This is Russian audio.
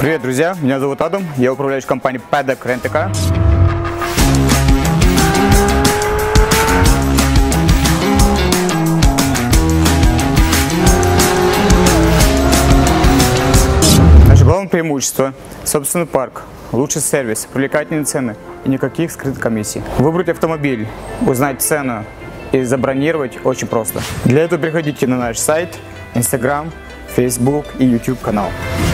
Привет, друзья! Меня зовут Адам, я управляющий компанией Paddock Rent a Car. Наше главное преимущество – собственный парк, лучший сервис, привлекательные цены и никаких скрытых комиссий. Выбрать автомобиль, узнать цену и забронировать очень просто. Для этого приходите на наш сайт, Instagram, Facebook и YouTube канал.